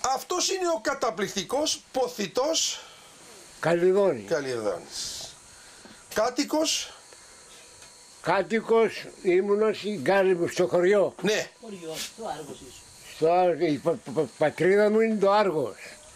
Αυτός είναι ο καταπληκτικός ποθητός Καλλιδόνης. Κάτοικος. Κάτοικος ήμουνα στην Γκάλη μου, στο χωριό. Ναι. Χωριό, το Άργος είσαι. Η πατρίδα μου είναι το Άργος.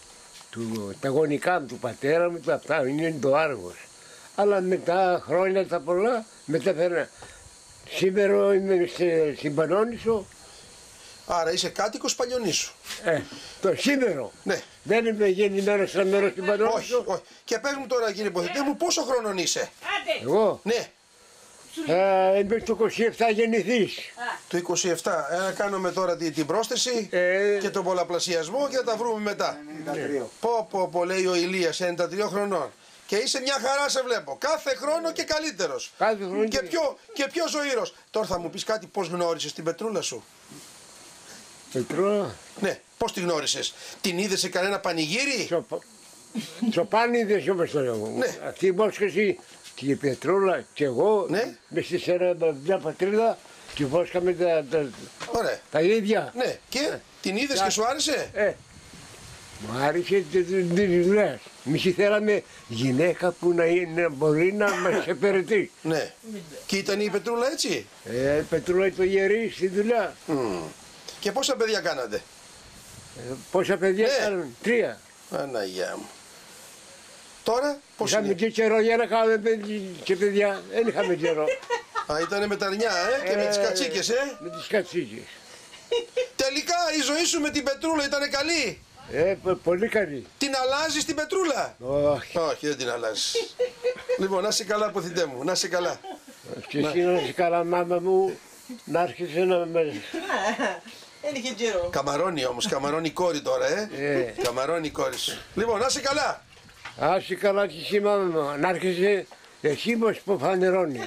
Τα γονικά μου, του πατέρα μου, αυτά είναι το Άργος. Αλλά μετά χρόνια τα πολλά, μεταφέρνα. Σήμερα είμαι στην Πανώνησο. Άρα είσαι κάτοικος Παλιονίσου. Το σήμερα. Ναι. Δεν είμαι γεννημένος σαν μέρος στην Πανώνησο. Όχι, όχι. Και πες μου τώρα, κύριε ποθητέ μου, πόσο χρονών είσαι? Εγώ. Ναι. Είμαι το 27 γεννηθής. Το 27. Κάνουμε τώρα την πρόσθεση και τον πολλαπλασιασμό και θα τα βρούμε μετά. Πω, λέει ο Ηλίας, 93 χρονών. Και είσαι μια χαρά, σε βλέπω. Κάθε χρόνο και καλύτερος. Κάθε χρόνο και πιο ζωήρος. Τώρα θα μου πεις κάτι, πώς γνώρισες την Πετρούλα σου? Πετρούλα. Ναι, πώς τη γνώρισες? Την είδες σε κανένα πανηγύρι? Τσοπάνι είδες όπως το λέω. Ναι. Αυτή η υπόσχεση και η Πετρούλα και εγώ Ναι. μες στη μια πατρίδα και υπόσχαμε τα ίδια. Ναι, και την είδες και σου άρεσε? Μου άρεσε τη δουλειά. Εμείς θέλαμε γυναίκα που να μπορεί να μας επαιρετεί. Ναι. Και ήταν η Πετρούλα έτσι? Η Πετρούλα το γερί στη δουλειά. Και πόσα παιδιά κάνατε? Πόσα παιδιά Ναι. κάνουν? 3. Παναγιά μου. Τώρα πώς Είχαμε είναι? και καιρό για να κάνουμε και παιδιά. Δεν είχαμε καιρό. Α, ήτανε με τα αρνιά, και με τις κατσίκες, Με τις κατσίκες. Τελικά η ζωή σου με την Πετρούλα ήτανε καλή? Πολύ καλή. Την αλλάζεις την Πετρούλα? Όχι. Όχι, δεν την αλλάζεις. Λοιπόν, να είσαι καλά, ποθητέ μου, να είσαι καλά. Και εσύ να είσαι καλά, μάμα μου, να άρχισε να με... Δεν είχε καιρό. Καμαρώνει όμως, καμαρώνει η κόρη τώρα, Καμαρώνει η κόρη σου. Λοιπόν, να είσαι καλά. Άσε καλά και εσύ, μάμα μου, να άρχισε εσύ μας που φανερώνεις.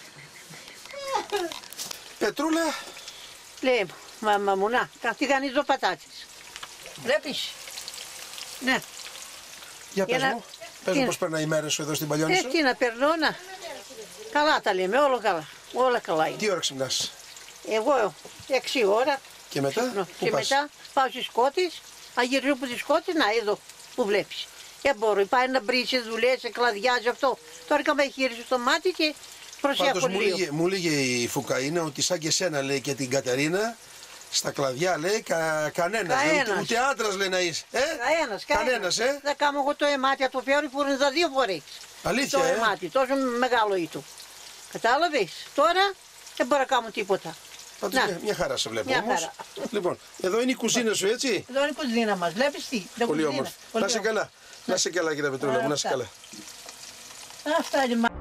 Πετρούλα. Λέει μου, μάμα μου, να, τηγανίζω πατάτες. Βλέπεις. Ναι. Για πες να- μου. Πες μου πώς περνάει η μέρα σου εδώ στην Παλιόνισσο. Τι να περνώ, να. Καλά τα λέμε, όλο καλά. Όλα καλά είναι. Τι ώρα ξυπνάς? Εγώ 6 ώρα. Και μετά, ξυπνώ. πού Και πας? μετά πάω στις Σκότης, αγυρίζω από τις Σκότης, να εδώ που βλέπεις. Δεν μπορώ, πάει να βρει σε δουλειές, σε κλαδιάζει αυτό. Τώρα είχαμε χείριση στο μάτι και προσέχω Πάντως λίγο. μου λέγε η Φουκαΐνα ότι σαν και σένα, λέει, και την Κατερίνα, στα κλαδιά, λέει, κανένας. Ούτε άντρας, λέει, να είσαι. Κανένας, Δεν κάνω εγώ το αιμάτι από το φέρει που είναι 2 φορές. Αλήθεια, Το αιμάτι, τόσο μεγάλο ήτο. Κατάλαβες. Τώρα δεν μπορώ να κάνω τίποτα. Πάντως Να. μια χαρά σε βλέπω Μια όμως. χαρά. Λοιπόν, εδώ είναι η κουζίνα σου, έτσι. Εδώ είναι η κουζίνα μας, βλέπεις τι. Πολύ όμορφη. Να είσαι καλά. Να είσαι καλά, κύριε Πετρούλα μου, να είσαι Αυτά. καλά. Αυτά είναι.